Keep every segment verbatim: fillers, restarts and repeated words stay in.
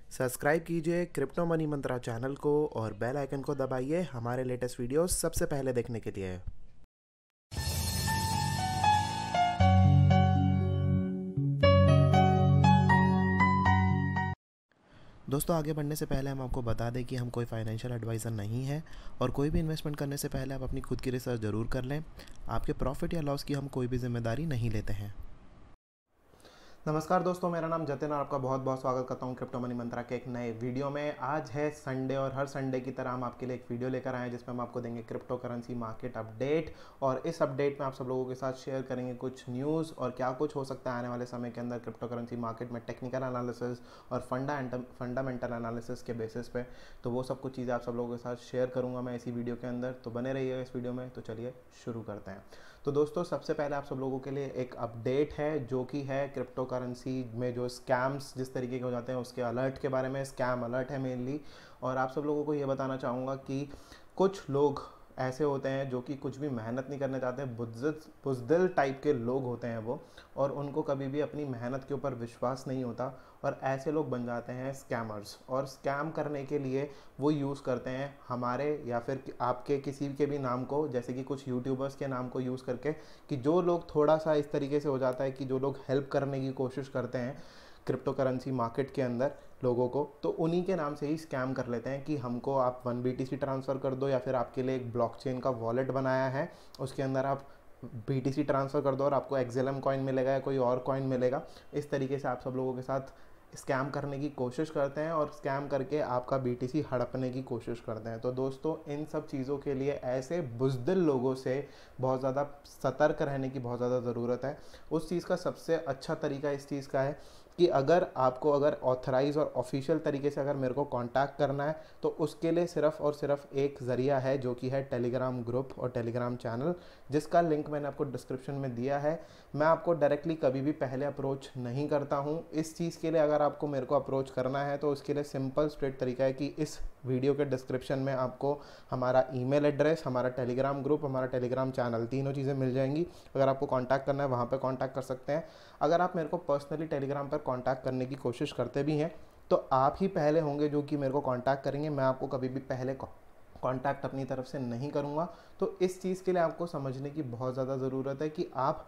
Subscribe कीजिए crypto money मंत्रा channel को और बेल आइकन को दबाइए हमारे लेटेस्ट वीडियोस सबसे पहले देखने के लिए। दोस्तों, आगे बढ़ने से पहले हम आपको बता दें कि हम कोई फाइनेंशियल एडवाइज़र नहीं है और कोई भी इन्वेस्टमेंट करने से पहले आप अपनी खुद की रिसर्च ज़रूर कर लें। आपके प्रॉफिट या लॉस की हम कोई भी जिम्मेदारी नहीं लेते हैं। नमस्कार दोस्तों, मेरा नाम जतिन और आपका बहुत बहुत स्वागत करता हूं क्रिप्टो मनी मंत्रा के एक नए वीडियो में। आज है संडे और हर संडे की तरह हम आपके लिए एक वीडियो लेकर आए हैं जिसमें हम आपको देंगे क्रिप्टो करेंसी मार्केट अपडेट। और इस अपडेट में आप सब लोगों के साथ शेयर करेंगे कुछ न्यूज़ और क्या कुछ हो सकता है आने वाले समय के अंदर क्रिप्टो करेंसी मार्केट में, टेक्निकल एनालिसिस और फंडा फंडामेंटल एनालिसिस के बेसिस पे। तो वो सब कुछ चीज़ें आप सब लोगों के साथ शेयर करूँगा मैं इसी वीडियो के अंदर, तो बने रहिएगा इस वीडियो में। तो चलिए शुरू करते हैं। तो दोस्तों, सबसे पहले आप सब लोगों के लिए एक अपडेट है जो कि है क्रिप्टो करेंसी में जो स्कैम्स जिस तरीके के हो जाते हैं उसके अलर्ट के बारे में। स्कैम अलर्ट है मेनली। और आप सब लोगों को ये बताना चाहूँगा कि कुछ लोग ऐसे होते हैं जो कि कुछ भी मेहनत नहीं करना चाहते, बुज़दिल बुज़दिल टाइप के लोग होते हैं वो, और उनको कभी भी अपनी मेहनत के ऊपर विश्वास नहीं होता और ऐसे लोग बन जाते हैं स्कैमर्स। और स्कैम करने के लिए वो यूज़ करते हैं हमारे या फिर आपके किसी के भी नाम को, जैसे कि कुछ यूट्यूबर्स के नाम को यूज़ करके, कि जो लोग थोड़ा सा इस तरीके से हो जाता है कि जो लोग हेल्प करने की कोशिश करते हैं क्रिप्टो करेंसी मार्केट के अंदर लोगों को, तो उन्हीं के नाम से ही स्कैम कर लेते हैं कि हमको आप one B T C transfer कर दो या फिर आपके लिए एक ब्लॉकचेन का वॉलेट बनाया है, उसके अंदर आप बी टी सी ट्रांसफ़र कर दो और आपको एक्सेलम कॉइन मिलेगा या कोई और कॉइन मिलेगा। इस तरीके से आप सब लोगों के साथ स्कैम करने की कोशिश करते हैं और स्कैम करके आपका बी टी सी हड़पने की कोशिश करते हैं। तो दोस्तों, इन सब चीज़ों के लिए ऐसे बुज़दिल लोगों से बहुत ज़्यादा सतर्क रहने की बहुत ज़्यादा ज़रूरत है। उस चीज़ का सबसे अच्छा तरीका इस चीज़ का है कि अगर आपको अगर ऑथराइज़ और ऑफिशियल तरीके से अगर मेरे को कांटेक्ट करना है तो उसके लिए सिर्फ़ और सिर्फ एक ज़रिया है जो कि है टेलीग्राम ग्रुप और टेलीग्राम चैनल, जिसका लिंक मैंने आपको डिस्क्रिप्शन में दिया है। मैं आपको डायरेक्टली कभी भी पहले अप्रोच नहीं करता हूँ। इस चीज़ के लिए अगर आपको मेरे को अप्रोच करना है तो उसके लिए सिंपल स्ट्रेट तरीका है कि इस वीडियो के डिस्क्रिप्शन में आपको हमारा ईमेल एड्रेस, हमारा टेलीग्राम ग्रुप, हमारा टेलीग्राम चैनल, तीनों चीज़ें मिल जाएंगी। अगर आपको कांटेक्ट करना है वहाँ पे कांटेक्ट कर सकते हैं। अगर आप मेरे को पर्सनली टेलीग्राम पर कांटेक्ट करने की कोशिश करते भी हैं तो आप ही पहले होंगे जो कि मेरे को कांटेक्ट करेंगे। मैं आपको कभी भी पहले कांटेक्ट अपनी तरफ से नहीं करूँगा। तो इस चीज़ के लिए आपको समझने की बहुत ज़्यादा ज़रूरत है कि आप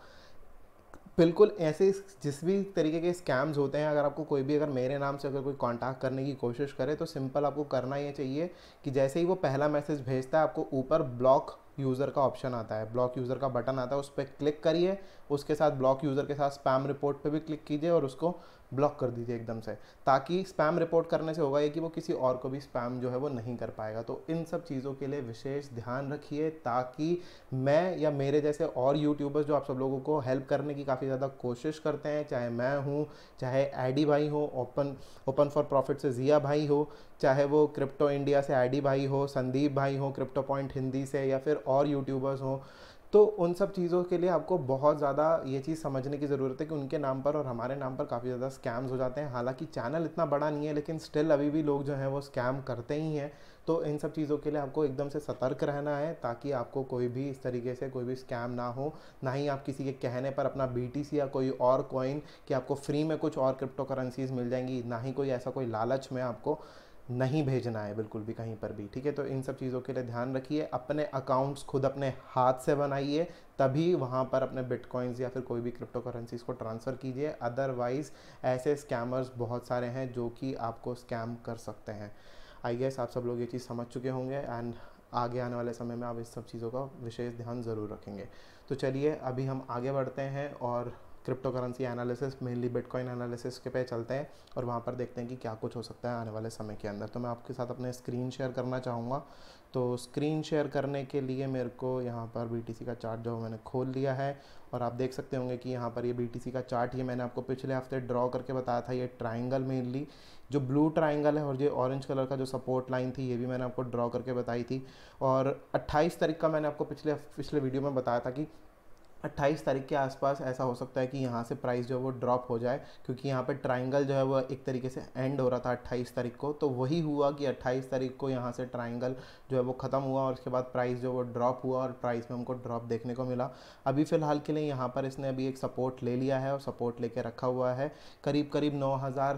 बिल्कुल ऐसे जिस भी तरीके के स्कैम्स होते हैं, अगर आपको कोई भी अगर मेरे नाम से अगर कोई कांटेक्ट करने की कोशिश करे तो सिंपल आपको करना ये चाहिए कि जैसे ही वो पहला मैसेज भेजता है आपको ऊपर ब्लॉक यूज़र का ऑप्शन आता है, ब्लॉक यूज़र का बटन आता है, उस पर क्लिक करिए। उसके साथ ब्लॉक यूज़र के साथ स्पैम रिपोर्ट पे भी क्लिक कीजिए और उसको ब्लॉक कर दीजिए एकदम से, ताकि स्पैम रिपोर्ट करने से होगा ये कि वो किसी और को भी स्पैम जो है वो नहीं कर पाएगा। तो इन सब चीज़ों के लिए विशेष ध्यान रखिए ताकि मैं या मेरे जैसे और यूट्यूबर्स जो आप सब लोगों को हेल्प करने की काफ़ी ज़्यादा कोशिश करते हैं, चाहे मैं हूँ, चाहे एडी भाई हो, ओपन ओपन फॉर प्रॉफिट से जिया भाई हो, चाहे वो क्रिप्टो इंडिया से एडी भाई हो, संदीप भाई हो क्रिप्टो पॉइंट हिंदी से, या फिर और यूट्यूबर्स हों, तो उन सब चीज़ों के लिए आपको बहुत ज़्यादा ये चीज़ समझने की ज़रूरत है कि उनके नाम पर और हमारे नाम पर काफ़ी ज़्यादा स्कैम्स हो जाते हैं। हालांकि चैनल इतना बड़ा नहीं है लेकिन स्टिल अभी भी लोग जो हैं वो स्कैम करते ही हैं। तो इन सब चीज़ों के लिए आपको एकदम से सतर्क रहना है ताकि आपको कोई भी इस तरीके से कोई भी स्कैम ना हो, ना ही आप किसी के कहने पर अपना बी टी सी या कोई और कॉइन कि आपको फ्री में कुछ और क्रिप्टो करेंसीज़ मिल जाएंगी, ना ही कोई ऐसा कोई लालच में आपको नहीं भेजना है बिल्कुल भी कहीं पर भी। ठीक है, तो इन सब चीज़ों के लिए ध्यान रखिए। अपने अकाउंट्स खुद अपने हाथ से बनाइए, तभी वहाँ पर अपने बिटकॉइंस या फिर कोई भी क्रिप्टो करेंसीज़ को ट्रांसफ़र कीजिए। अदरवाइज़ ऐसे स्कैमर्स बहुत सारे हैं जो कि आपको स्कैम कर सकते हैं। आई गेस आप सब लोग ये चीज़ समझ चुके होंगे एंड आगे आने वाले समय में आप इस सब चीज़ों का विशेष ध्यान ज़रूर रखेंगे। तो चलिए अभी हम आगे बढ़ते हैं और crypto currency analysis, mainly Bitcoin analysis के पे चलते हैं और वहाँ पर देखते हैं कि क्या कुछ हो सकता है आने वाले समय के अंदर। तो मैं आपके साथ अपने स्क्रीन शेयर करना चाहूँगा। तो स्क्रीन शेयर करने के लिए मेरे को यहाँ पर बी टी सी का चार्ट जो मैंने खोल लिया है और आप देख सकते होंगे कि यहाँ पर ये बी टी सी का चार्ट, ये मैंने आपको पिछले हफ्ते ड्रॉ करके बताया था। ये ट्राइंगल मेनली जो ब्लू ट्राइंगल है और ये ऑरेंज कलर का जो सपोर्ट लाइन थी ये भी मैंने आपको ड्रॉ करके बताई थी। और अट्ठाईस तारीख का मैंने आपको पिछले पिछले वीडियो में बताया था कि अट्ठाईस तारीख के आसपास ऐसा हो सकता है कि यहाँ से प्राइस जो है वो ड्रॉप हो जाए, क्योंकि यहाँ पे ट्राइंगल जो है वो एक तरीके से एंड हो रहा था अट्ठाईस तारीख को। तो वही हुआ कि अट्ठाईस तारीख को यहाँ से ट्राइंगल जो है वो ख़त्म हुआ और उसके बाद प्राइस जो वो ड्रॉप हुआ और प्राइस में हमको ड्रॉप देखने को मिला। अभी फ़िलहाल के लिए यहाँ पर इसने अभी एक सपोर्ट ले लिया है और सपोर्ट लेके रखा हुआ है करीब करीब नौ हज़ार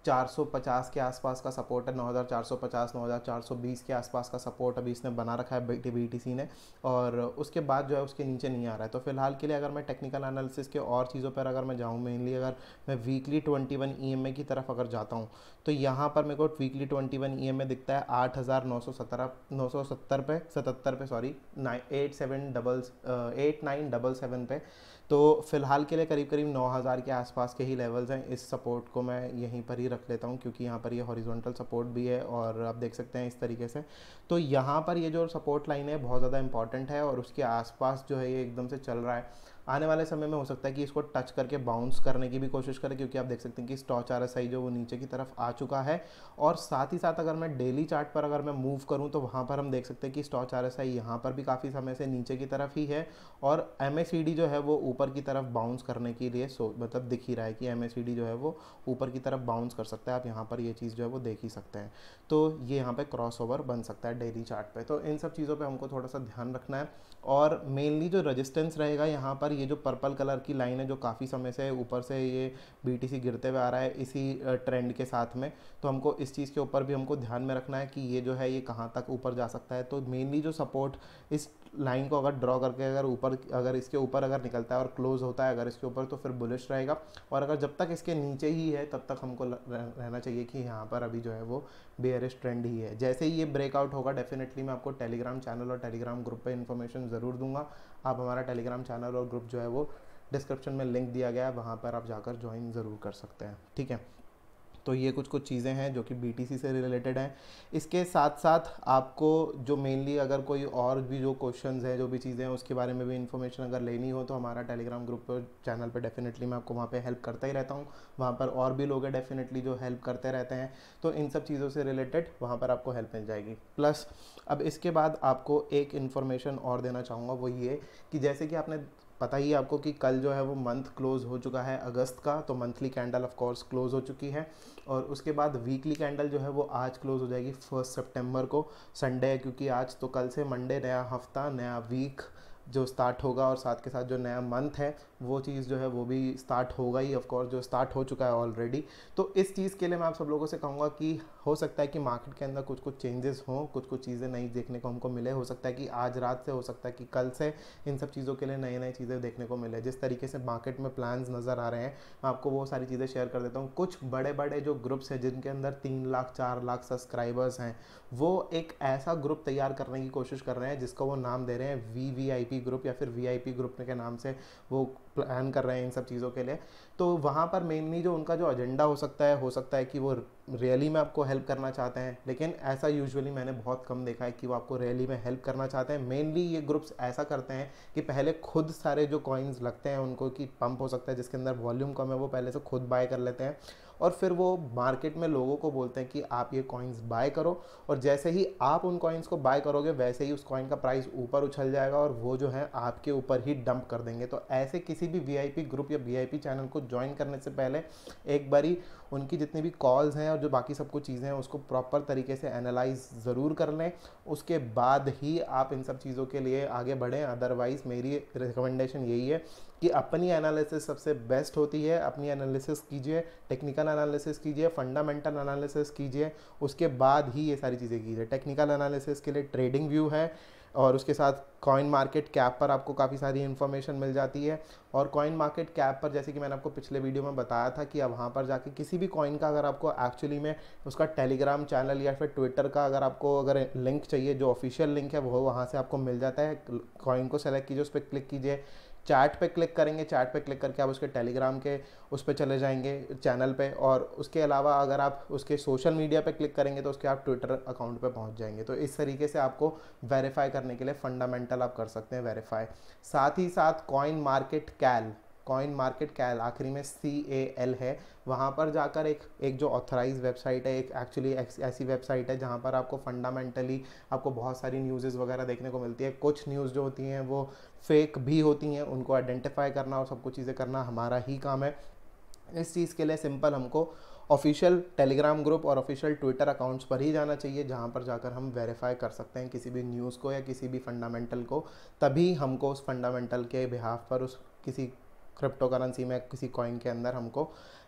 चार सौ पचास के आसपास का सपोर्ट है, नौ हज़ार चार सौ पचास नौ हज़ार चार सौ बीस के आसपास का सपोर्ट अभी इसने बना रखा है बी टी सी ने, और उसके बाद जो है उसके नीचे नहीं आ रहा है। तो फिलहाल के लिए अगर मैं टेक्निकल एनालिसिस के और चीज़ों पर अगर मैं जाऊँ, मेनली अगर मैं weekly twenty one E M A की तरफ अगर जाता हूँ, तो यहाँ पर मेरे को weekly twenty one E M A दिखता है आठ हज़ार नौ सौ सत्रह नौ सौ सत्तर पे सतहत्तर पे sorry nine eight seven double eight nine double seven पे। तो फिलहाल के लिए करीब करीब नौ हज़ार के आसपास के ही लेवल्स हैं। इस सपोर्ट को मैं यहीं पर ही रख लेता हूँ, क्योंकि यहाँ पर ये हॉरिजॉन्टल सपोर्ट भी है और आप देख सकते हैं इस तरीके से। तो यहाँ पर ये जो सपोर्ट लाइन है बहुत ज़्यादा इंपॉर्टेंट है और उसके आसपास जो है ये एकदम से चल रहा है। आने वाले समय में हो सकता है कि इसको टच करके बाउंस करने की भी कोशिश करें, क्योंकि आप देख सकते हैं कि स्टॉच आर एस आई जो वो नीचे की तरफ आ चुका है। और साथ ही साथ अगर मैं डेली चार्ट पर अगर मैं मूव करूं तो वहां पर हम देख सकते हैं कि स्टॉच आर एस आई यहाँ पर भी काफ़ी समय से नीचे की तरफ ही है, और एम ए सी डी जो है वो ऊपर की तरफ बाउंस करने के लिए सो मतलब दिख ही रहा है कि एम ए सी डी जो है वो ऊपर की तरफ बाउंस कर सकता है। आप यहाँ पर ये चीज़ जो है वो देख ही सकते हैं। तो ये यहाँ पे क्रॉस ओवर बन सकता है डेली चार्ट पे। तो इन सब चीज़ों पे हमको थोड़ा सा ध्यान रखना है। और मेनली जो रेजिस्टेंस रहेगा यहाँ पर, ये जो पर्पल कलर की लाइन है जो काफ़ी समय से ऊपर से ये बीटीसी गिरते हुए आ रहा है इसी ट्रेंड के साथ में, तो हमको इस चीज़ के ऊपर भी हमको ध्यान में रखना है कि ये जो है ये कहाँ तक ऊपर जा सकता है। तो मेनली जो सपोर्ट इस लाइन को अगर ड्रॉ करके अगर ऊपर अगर इसके ऊपर अगर निकलता है और क्लोज होता है अगर इसके ऊपर, तो फिर बुलिश रहेगा। और अगर जब तक इसके नीचे ही है तब तक हमको रहना चाहिए कि यहाँ पर अभी जो है वो बेयरिश ट्रेंड ही है। जैसे ही ये ब्रेकआउट होगा डेफिनेटली मैं आपको टेलीग्राम चैनल और टेलीग्राम ग्रुप पे इन्फॉर्मेशन ज़रूर दूंगा। आप हमारा टेलीग्राम चैनल और ग्रुप जो है वो डिस्क्रिप्शन में लिंक दिया गया है, वहाँ पर आप जाकर ज्वाइन ज़रूर कर सकते हैं। ठीक है, तो ये कुछ कुछ चीज़ें हैं जो कि बीटीसी से रिलेटेड हैं। इसके साथ साथ आपको जो मेनली अगर कोई और भी जो क्वेश्चंस हैं, जो भी चीज़ें हैं, उसके बारे में भी इन्फॉर्मेशन अगर लेनी हो तो हमारा टेलीग्राम ग्रुप पर चैनल पर डेफिनेटली मैं आपको वहाँ पे हेल्प करता ही रहता हूँ। वहाँ पर और भी लोग हैं डेफिनेटली जो हेल्प करते रहते हैं, तो इन सब चीज़ों से रिलेटेड वहाँ पर आपको हेल्प मिल जाएगी। प्लस अब इसके बाद आपको एक इन्फॉर्मेशन और देना चाहूँगा, वो ये कि जैसे कि आपने पता ही आपको कि कल जो है वो मंथ क्लोज हो चुका है अगस्त का, तो monthly candle of course close हो चुकी है। और उसके बाद वीकली कैंडल जो है वो आज क्लोज हो जाएगी फर्स्ट सितंबर को, संडे है, क्योंकि आज तो कल से मंडे नया हफ्ता नया वीक जो स्टार्ट होगा, और साथ के साथ जो नया मंथ है वो चीज़ जो है वो भी स्टार्ट होगा ही, ऑफ कोर्स जो स्टार्ट हो चुका है ऑलरेडी। तो इस चीज़ के लिए मैं आप सब लोगों से कहूँगा कि हो सकता है कि मार्केट के अंदर कुछ कुछ चेंजेस हों, कुछ कुछ चीज़ें नई देखने को हमको मिले। हो सकता है कि आज रात से, हो सकता है कि कल से इन सब चीज़ों के लिए नई नई चीज़ें देखने को मिले। जिस तरीके से मार्केट में प्लान्स नज़र आ रहे हैं, मैं आपको वो सारी चीज़ें शेयर कर देता हूँ। कुछ बड़े बड़े जो ग्रुप्स हैं जिनके अंदर तीन लाख चार लाख सब्सक्राइबर्स हैं, वो एक ऐसा ग्रुप तैयार करने की कोशिश कर रहे हैं जिसको वो नाम दे रहे हैं V V I P group या फिर वी आई पी ग्रुप के नाम से वो प्लान कर रहे हैं इन सब चीज़ों के लिए। तो वहाँ पर मेनली जो उनका जो एजेंडा हो सकता है हो सकता है कि वो रियली में आपको हेल्प करना चाहते हैं, लेकिन ऐसा यूजुअली मैंने बहुत कम देखा है कि वो आपको रियली में हेल्प करना चाहते हैं। मेनली ये ग्रुप्स ऐसा करते हैं कि पहले खुद सारे जो कॉइन्स लगते हैं उनको कि पंप हो सकता है जिसके अंदर वॉल्यूम कम है, वो पहले से खुद बाय कर लेते हैं, और फिर वो मार्केट में लोगों को बोलते हैं कि आप ये कॉइन्स बाय करो, और जैसे ही आप उन कॉइन्स को बाय करोगे वैसे ही उस कॉइन का प्राइस ऊपर उछल जाएगा और वो जो है आपके ऊपर ही डंप कर देंगे। तो ऐसे किसी भी वीआईपी ग्रुप या वीआईपी चैनल को ज्वाइन करने से पहले एक बारी उनकी जितनी भी कॉल्स हैं और जो बाकी सब कुछ चीज़ें हैं उसको प्रॉपर तरीके से एनालाइज ज़रूर कर लें, उसके बाद ही आप इन सब चीज़ों के लिए आगे बढ़ें। अदरवाइज़ मेरी रिकमेंडेशन यही है कि अपनी एनालिसिस सबसे बेस्ट होती है। अपनी एनालिसिस कीजिए, टेक्निकल एनालिसिस कीजिए, फंडामेंटल एनालिसिस कीजिए, उसके बाद ही ये सारी चीज़ें कीजिए। टेक्निकल एनालिसिस के लिए ट्रेडिंग व्यू है, और उसके साथ कॉइन मार्केट कैप पर आपको काफ़ी सारी इन्फॉर्मेशन मिल जाती है। और कॉइन मार्केट कैप पर जैसे कि मैंने आपको पिछले वीडियो में बताया था कि अब वहाँ पर जाके किसी भी कॉइन का अगर आपको एक्चुअली में उसका टेलीग्राम चैनल या फिर ट्विटर का अगर आपको अगर लिंक चाहिए, जो ऑफिशियल लिंक है वो वहाँ से आपको मिल जाता है। कॉइन को सेलेक्ट कीजिए, उस पर क्लिक कीजिए, चैट पे क्लिक करेंगे, चैट पे क्लिक करके आप उसके टेलीग्राम के उस पर चले जाएंगे चैनल पे, और उसके अलावा अगर आप उसके सोशल मीडिया पे क्लिक करेंगे तो उसके आप ट्विटर अकाउंट पे पहुंच जाएंगे। तो इस तरीके से आपको वेरीफाई करने के लिए फंडामेंटल आप कर सकते हैं वेरीफाई। साथ ही साथ coin market cap coin market cap आखिरी में सी ए एल है, वहाँ पर जाकर एक एक जो ऑथराइज वेबसाइट है, एक एक्चुअली ऐसी वेबसाइट है जहाँ पर आपको फंडामेंटली आपको बहुत सारी न्यूज़ वगैरह देखने को मिलती है। कुछ न्यूज़ जो होती हैं वो फेक भी होती हैं, उनको आइडेंटिफाई करना और सब कुछ चीज़ें करना हमारा ही काम है। इस चीज़ के लिए सिंपल हमको ऑफिशियल टेलीग्राम ग्रुप और ऑफिशियल ट्विटर अकाउंट्स पर ही जाना चाहिए, जहाँ पर जाकर हम वेरीफाई कर सकते हैं किसी भी न्यूज़ को या किसी भी फंडामेंटल को। तभी हमको उस फंडामेंटल के बिहाफ पर उस किसी क्रिप्टो करेंसी में किसी कॉइन के अंदर हमको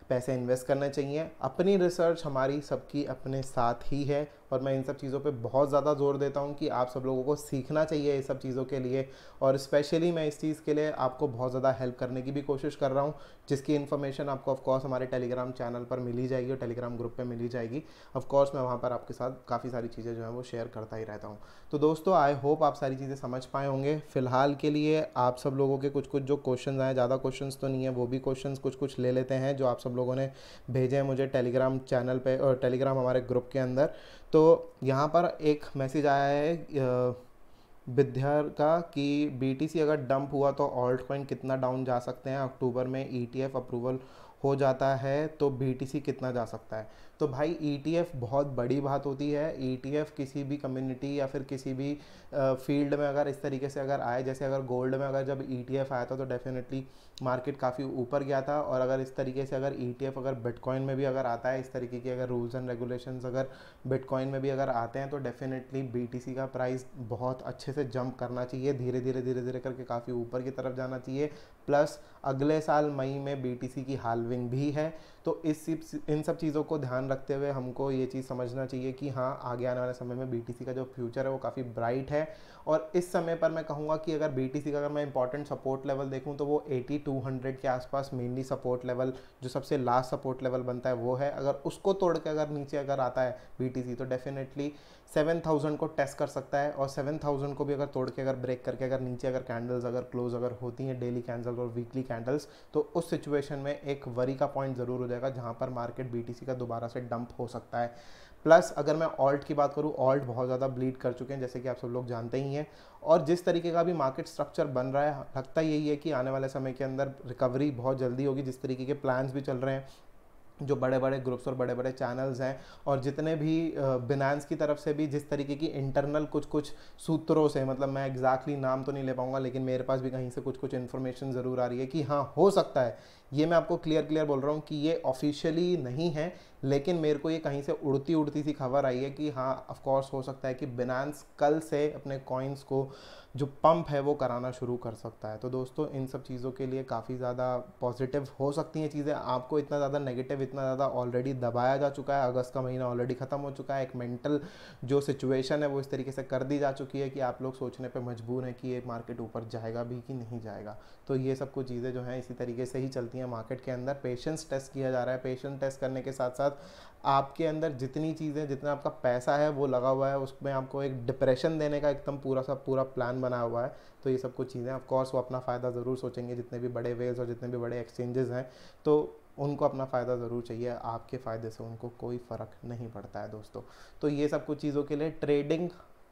पैसे इन्वेस्ट करने चाहिए। अपनी रिसर्च हमारी सबकी अपने साथ ही है और मैं इन सब चीज़ों पे बहुत ज़्यादा जोर देता हूँ कि आप सब लोगों को सीखना चाहिए ये सब चीज़ों के लिए, और स्पेशली मैं इस चीज़ के लिए आपको बहुत ज़्यादा हेल्प करने की भी कोशिश कर रहा हूँ, जिसकी इन्फॉर्मेशन आपको ऑफ कोर्स हमारे टेलीग्राम चैनल पर मिली जाएगी और टेलीग्राम ग्रुप पे मिली जाएगी। ऑफ कोर्स मैं वहाँ पर आपके साथ काफ़ी सारी चीज़ें जो हैं वो शेयर करता ही रहता हूँ। तो दोस्तों आई होप आप सारी चीज़ें समझ पाए होंगे। फिलहाल के लिए आप सब लोगों के कुछ कुछ जो क्वेश्चन आए, ज़्यादा क्वेश्चन तो नहीं है, वो भी क्वेश्चन कुछ कुछ ले लेते हैं जो आप सब लोगों ने भेजे हैं मुझे टेलीग्राम चैनल पे और टेलीग्राम हमारे ग्रुप के अंदर। तो यहाँ पर एक मैसेज आया है विद्यार का कि बीटीसी अगर डंप हुआ तो ऑल्ट कॉइन कितना डाउन जा सकते हैं, अक्टूबर में ईटीएफ अप्रूवल हो जाता है तो बीटीसी कितना जा सकता है। तो भाई ईटीएफ बहुत बड़ी बात होती है। ईटीएफ किसी भी कम्युनिटी या फिर किसी भी फील्ड में अगर इस तरीके से अगर आए, जैसे अगर गोल्ड में अगर जब ईटीएफ आया था तो डेफिनेटली मार्केट काफ़ी ऊपर गया था, और अगर इस तरीके से अगर ईटीएफ अगर बिटकॉइन में भी अगर आता है, इस तरीके की अगर रूल्स एंड रेगुलेशंस अगर बिटकॉइन में भी अगर आते हैं तो डेफिनेटली बीटीसी का प्राइस बहुत अच्छे से जंप करना चाहिए, धीरे धीरे धीरे धीरे करके काफ़ी ऊपर की तरफ जाना चाहिए। प्लस अगले साल मई में बीटीसी की हाल्विंग भी है, तो इस इन सब चीज़ों को ध्यान रखते हुए हमको ये चीज़ समझना चाहिए कि हाँ, आगे आने वाले समय में बीटीसी का जो फ्यूचर है वो काफ़ी ब्राइट है। और इस समय पर मैं कहूँगा कि अगर बीटीसी का अगर मैं इंपॉर्टेंट सपोर्ट लेवल देखूँ तो वो एटी टू हंड्रेड के आसपास मेनली सपोर्ट लेवल, जो सबसे लास्ट सपोर्ट लेवल बनता है वो है। अगर उसको तोड़ के अगर नीचे अगर आता है बीटीसी तो डेफिनेटली सेवन थाउजेंड को टेस्ट कर सकता है, और सेवन थाउजेंड को भी अगर तोड़ के अगर ब्रेक करके अगर नीचे अगर कैंडल्स अगर क्लोज अगर होती हैं, डेली कैंडल्स और वीकली कैंडल्स, तो उस सिचुएशन में एक वरी का पॉइंट ज़रूर हो जाएगा जहां पर मार्केट बीटीसी का दोबारा से डंप हो सकता है। प्लस अगर मैं ऑल्ट की बात करूं, ऑल्ट बहुत ज़्यादा ब्लीड कर चुके हैं जैसे कि आप सब लोग जानते ही हैं, और जिस तरीके का भी मार्केट स्ट्रक्चर बन रहा है लगता यही है कि आने वाले समय के अंदर रिकवरी बहुत जल्दी होगी। जिस तरीके के प्लान्स भी चल रहे हैं, जो बड़े बड़े ग्रुप्स और बड़े बड़े चैनल्स हैं, और जितने भी बिनांस की तरफ से भी जिस तरीके की इंटरनल कुछ कुछ सूत्रों से, मतलब मैं एग्जैक्टली नाम तो नहीं ले पाऊंगा लेकिन मेरे पास भी कहीं से कुछ कुछ इन्फॉर्मेशन ज़रूर आ रही है कि हाँ हो सकता है, ये मैं आपको क्लियर क्लियर बोल रहा हूँ कि ये ऑफिशियली नहीं है, लेकिन मेरे को ये कहीं से उड़ती उड़ती सी खबर आई है कि हाँ ऑफ कोर्स हो सकता है कि बिनांस कल से अपने कॉइन्स को जो पंप है वो कराना शुरू कर सकता है। तो दोस्तों इन सब चीज़ों के लिए काफ़ी ज़्यादा पॉजिटिव हो सकती हैं चीज़ें। आपको इतना ज़्यादा नेगेटिव इतना ज़्यादा ऑलरेडी दबाया जा चुका है, अगस्त का महीना ऑलरेडी ख़त्म हो चुका है, एक मेंटल जो सिचुएशन है वो इस तरीके से कर दी जा चुकी है कि आप लोग सोचने पे मजबूर हैं कि ये मार्केट ऊपर जाएगा भी कि नहीं जाएगा। तो ये सब कुछ चीज़ें जो हैं इसी तरीके से ही चलती हैं मार्केट के अंदर। पेशेंस टेस्ट किया जा रहा है, पेशेंस टेस्ट करने के साथ साथ आपके अंदर जितनी चीज़ें, जितना आपका पैसा है वो लगा हुआ है, उसमें आपको एक डिप्रेशन देने का एकदम पूरा सा पूरा प्लान बना हुआ है। तो ये सब कुछ चीज़ें ऑफ कोर्स वो अपना फ़ायदा ज़रूर सोचेंगे, जितने भी बड़े वेल्स और जितने भी बड़े एक्सचेंजेस हैं तो उनको अपना फ़ायदा ज़रूर चाहिए, आपके फ़ायदे से उनको कोई फ़र्क नहीं पड़ता है दोस्तों। तो ये सब कुछ चीज़ों के लिए ट्रेडिंग,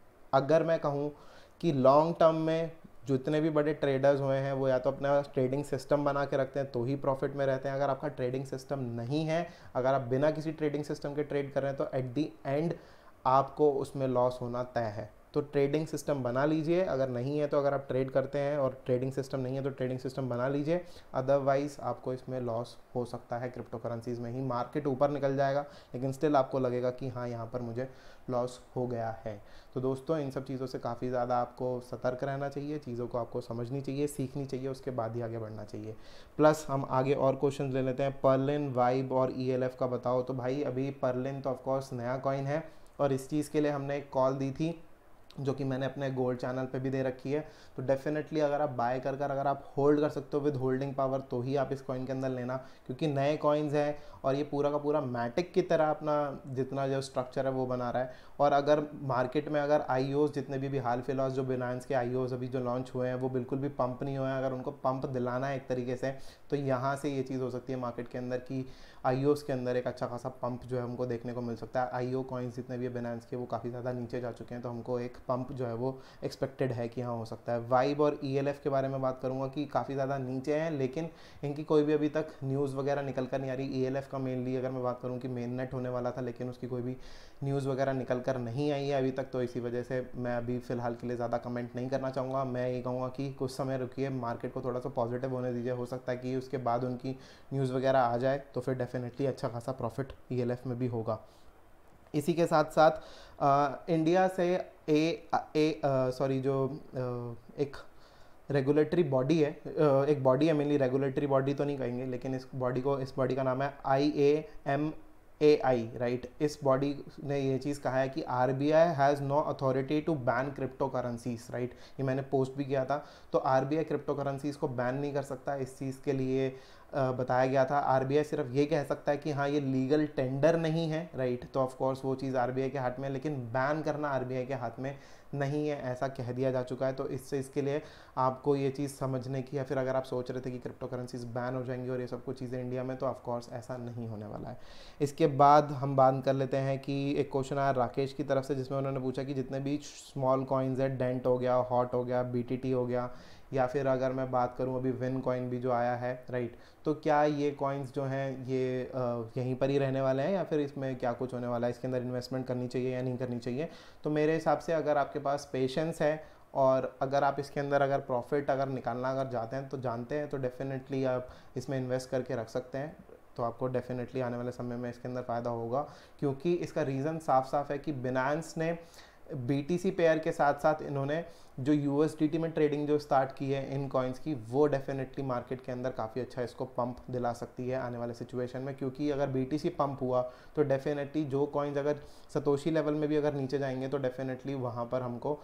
अगर मैं कहूँ कि लॉन्ग टर्म में जितने भी बड़े ट्रेडर्स हुए हैं वो या तो अपना ट्रेडिंग सिस्टम बना के रखते हैं तो ही प्रॉफिट में रहते हैं। अगर आपका ट्रेडिंग सिस्टम नहीं है, अगर आप बिना किसी ट्रेडिंग सिस्टम के ट्रेड कर रहे हैं तो एट दी एंड आपको उसमें लॉस होना तय है। तो ट्रेडिंग सिस्टम बना लीजिए, अगर नहीं है तो अगर आप ट्रेड करते हैं और ट्रेडिंग सिस्टम नहीं है तो ट्रेडिंग सिस्टम बना लीजिए, अदरवाइज आपको इसमें लॉस हो सकता है। क्रिप्टो करेंसीज में ही मार्केट ऊपर निकल जाएगा लेकिन स्टिल आपको लगेगा कि हाँ यहाँ पर मुझे लॉस हो गया है। तो दोस्तों इन सब चीज़ों से काफ़ी ज़्यादा आपको सतर्क रहना चाहिए, चीज़ों को आपको समझनी चाहिए, सीखनी चाहिए, उसके बाद ही आगे बढ़ना चाहिए। प्लस हम आगे और क्वेश्चन ले लेते हैं। पर्लिन, वाइब और ई एल एफ का बताओ। तो भाई अभी पर्लिन तो ऑफकोर्स नया कॉइन है और इस चीज़ के लिए हमने एक कॉल दी थी जो कि मैंने अपने गोल्ड चैनल पे भी दे रखी है। तो डेफिनेटली अगर आप बाय कर कर अगर आप होल्ड कर सकते हो विद होल्डिंग पावर तो ही आप इस कॉइन के अंदर लेना, क्योंकि नए कॉइन्स हैं और ये पूरा का पूरा मैटिक की तरह अपना जितना जो स्ट्रक्चर है वो बना रहा है। और अगर मार्केट में अगर आई ओज जितने भी, भी हाल फिलहाल जो बिनांस के आई ओज अभी जो लॉन्च हुए हैं वो बिल्कुल भी पंप नहीं हुए हैं, अगर उनको पंप दिलाना है एक तरीके से तो यहाँ से ये चीज़ हो सकती है मार्केट के अंदर कि आई ओज के अंदर एक अच्छा खासा पंप जो है हमको देखने को मिल सकता है। आई ओ कॉइन्स जितने भी बिनांस के वो काफ़ी ज़्यादा नीचे जा चुके हैं, तो हमको एक पंप जो है वो एक्सपेक्टेड है कि हाँ हो सकता है। वाइब और ई एल एफ के बारे में बात करूँगा कि काफ़ी ज़्यादा नीचे हैं लेकिन इनकी कोई भी अभी तक न्यूज़ वगैरह निकल कर नहीं आ रही। ई एल एफ का मेनली अगर मैं बात करूँ कि मेन नेट होने वाला था लेकिन उसकी कोई भी न्यूज़ वगैरह निकल कर नहीं आई है अभी तक, तो इसी वजह से मैं अभी फ़िलहाल के लिए ज़्यादा कमेंट नहीं करना चाहूँगा। मैं ये कहूँगा कि कुछ समय रुकिए, मार्केट को थोड़ा सा पॉजिटिव होने दीजिए, हो सकता है कि उसके बाद उनकी न्यूज़ वगैरह आ जाए तो फिर डेफिनेटली अच्छा खासा प्रॉफिट ई एल एफ में भी होगा। इसी के साथ साथ आ, इंडिया से ए ए सॉरी जो आ, एक रेगुलेटरी बॉडी है, एक बॉडी है, मेनली रेगुलेटरी बॉडी तो नहीं कहेंगे, लेकिन इस बॉडी को, इस बॉडी का नाम है I A M A I, right. इस बॉडी ने ये चीज़ कहा है कि R B I has no authority to ban crypto currencies, right. ये मैंने पोस्ट भी किया था। तो R B I crypto currencies को बैन नहीं कर सकता, इस चीज़ के लिए आ, बताया गया था। आर बी आई सिर्फ ये कह सकता है कि हाँ ये लीगल टेंडर नहीं है, राइट। तो ऑफ कोर्स वो चीज़ आर बी आई के हाथ में है, लेकिन बैन करना आर बी आई के हाथ में नहीं है, ऐसा कह दिया जा चुका है। तो इससे इसके लिए आपको ये चीज़ समझने की, या फिर अगर आप सोच रहे थे कि क्रिप्टो करेंसीज बैन हो जाएंगी और ये सब कुछ चीज़ें इंडिया में, तो ऑफ कोर्स ऐसा नहीं होने वाला है। इसके बाद हम बात कर लेते हैं कि एक क्वेश्चन आया राकेश की तरफ से, जिसमें उन्होंने पूछा कि जितने भी स्मॉल कॉइन्स है, डेंट हो गया, हॉट हो गया, बी टी टी हो गया, या फिर अगर मैं बात करूं अभी विन कॉइन भी जो आया है, राइट। तो क्या ये कॉइन्स जो हैं ये आ, यहीं पर ही रहने वाले हैं, या फिर इसमें क्या कुछ होने वाला है, इसके अंदर इन्वेस्टमेंट करनी चाहिए या नहीं करनी चाहिए? तो मेरे हिसाब से अगर आपके पास पेशेंस है और अगर आप इसके अंदर अगर प्रॉफिट अगर निकालना अगर जाते हैं तो जानते हैं, तो डेफिनेटली आप इसमें इन्वेस्ट करके रख सकते हैं। तो आपको डेफिनेटली आने वाले समय में इसके अंदर फ़ायदा होगा, क्योंकि इसका रीज़न साफ साफ है कि बिनांस ने बी टी सी पेयर के साथ साथ इन्होंने जो यू एस डी टी में ट्रेडिंग जो स्टार्ट की है इन कॉइन्स की, वो डेफिनेटली मार्केट के अंदर काफ़ी अच्छा इसको पंप दिला सकती है आने वाले सिचुएशन में। क्योंकि अगर बी टी सी पंप हुआ तो डेफिनेटली जो कॉइन्स अगर सतोशी लेवल में भी अगर नीचे जाएंगे तो डेफिनेटली वहाँ पर हमको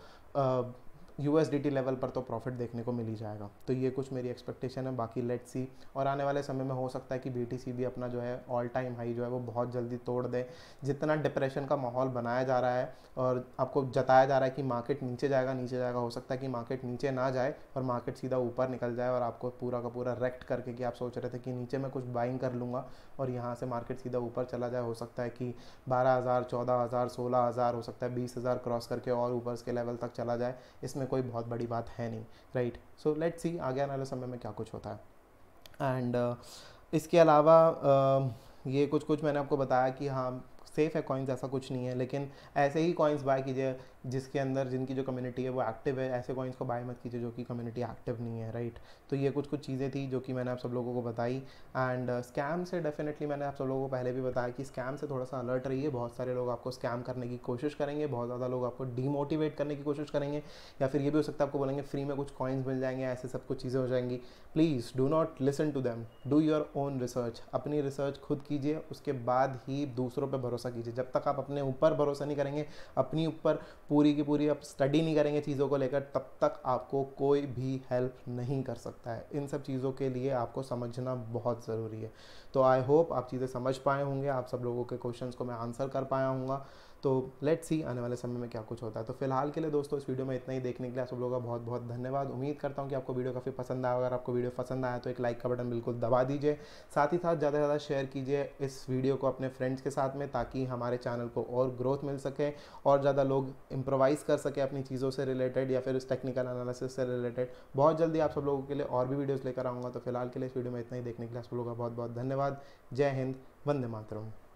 U S D T level पर तो प्रॉफिट देखने को मिल ही जाएगा। तो ये कुछ मेरी एक्सपेक्टेशन है, बाकी लेट्स सी। और आने वाले समय में हो सकता है कि बी टी सी भी अपना जो है ऑल टाइम हाई जो है वो बहुत जल्दी तोड़ दे। जितना डिप्रेशन का माहौल बनाया जा रहा है और आपको जताया जा रहा है कि मार्केट नीचे जाएगा नीचे जाएगा, हो सकता है कि मार्केट नीचे ना जाए और मार्केट सीधा ऊपर निकल जाए और आपको पूरा का पूरा रेक्ट करके, कि आप सोच रहे थे कि नीचे मैं कुछ बाइंग कर लूँगा और यहाँ से मार्केट सीधा ऊपर चला जाए। हो सकता है कि बारह हज़ार चौदह हज़ार सोलह हज़ार हो सकता है बीस हज़ार क्रॉस करके और ऊपर के लेवल तक चला जाए। इसमें कोई बहुत बड़ी बात है नहीं, राइट। सो लेट्स सी आगे आने वाले समय में क्या कुछ होता है। एंड uh, इसके अलावा uh, ये कुछ कुछ मैंने आपको बताया कि हाँ सेफ़ है कॉइन्स, ऐसा कुछ नहीं है, लेकिन ऐसे ही कॉइन्स बाय कीजिए जिसके अंदर जिनकी जो कम्युनिटी है वो एक्टिव है। ऐसे कॉइन्स को बाय मत कीजिए जो कि कम्युनिटी एक्टिव नहीं है, राइट। तो ये कुछ कुछ चीज़ें थी जो कि मैंने आप सब लोगों को बताई। एंड स्कैम से डेफिनेटली मैंने आप सब लोगों को पहले भी बताया कि स्कैम से थोड़ा सा अलर्ट रहिए। बहुत सारे लोग आपको स्कैम करने की कोशिश करेंगे, बहुत ज़्यादा लोग आपको डीमोटिवेट करने की कोशिश करेंगे, या फिर ये भी हो सकता है आपको बोलेंगे फ्री में कुछ कॉइन्स मिल जाएंगे, ऐसे सब कुछ चीज़ें हो जाएंगी। Please do not listen to them, do your own research. अपनी रिसर्च खुद कीजिए, उसके बाद ही दूसरों पर भरोसा कीजिए। जब तक आप अपने ऊपर भरोसा नहीं करेंगे, अपनी ऊपर पूरी की पूरी आप स्टडी नहीं करेंगे चीज़ों को लेकर, तब तक आपको कोई भी हेल्प नहीं कर सकता है। इन सब चीज़ों के लिए आपको समझना बहुत ज़रूरी है। तो आई होप आप चीज़ें समझ पाए होंगे, आप सब लोगों के क्वेश्चंस को मैं आंसर कर पाया हूँगा। तो लेट्स सी आने वाले समय में क्या कुछ होता है। तो फिलहाल के लिए दोस्तों इस वीडियो में इतना ही। देखने के लिए आप सब लोगों का बहुत बहुत धन्यवाद। उम्मीद करता हूँ कि आपको वीडियो काफ़ी पसंद आया। अगर आपको वीडियो पसंद आया तो एक लाइक का बटन बिल्कुल दबा दीजिए। साथ ही साथ ज़्यादा से ज़्यादा शेयर कीजिए इस वीडियो को अपने फ्रेंड्स के साथ में, ताकि हमारे चैनल को और ग्रोथ मिल सके और ज़्यादा लोग इम्प्रोवाइज़ कर सके अपनी चीज़ों से रिलेटेड या फिर इस टेक्निकल एनालिसिस से रिलेटेड। बहुत जल्दी आप सब लोगों के लिए और भी वीडियोज़ लेकर आऊँगा। तो फिलहाल के लिए इस वीडियो में इतना ही। देखने के लिए आप सब लोगों का बहुत बहुत धन्यवाद। जय हिंद, वंदे मातरम।